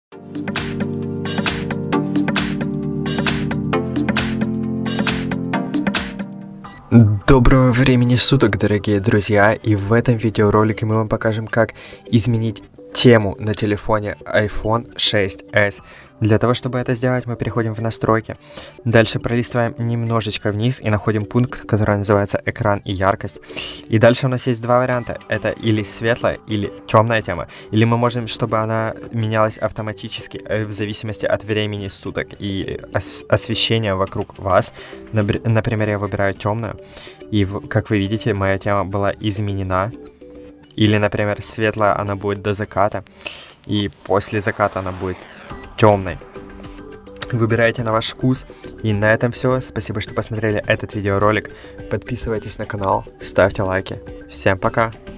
Доброго времени суток, дорогие друзья, и в этом видеоролике мы вам покажем, как изменить тему на телефоне iPhone 6s. Для того, чтобы это сделать, мы переходим в настройки. Дальше пролистываем немножечко вниз и находим пункт, который называется «Экран и яркость». И дальше у нас есть два варианта. Это или светлая, или темная тема. Или мы можем, чтобы она менялась автоматически в зависимости от времени суток и освещения вокруг вас. Например, я выбираю темную. И, как вы видите, моя тема была изменена. Или, например, светлая, она будет до заката. И после заката она будет темной. Выбирайте на ваш вкус. И на этом все. Спасибо, что посмотрели этот видеоролик. Подписывайтесь на канал, ставьте лайки. Всем пока!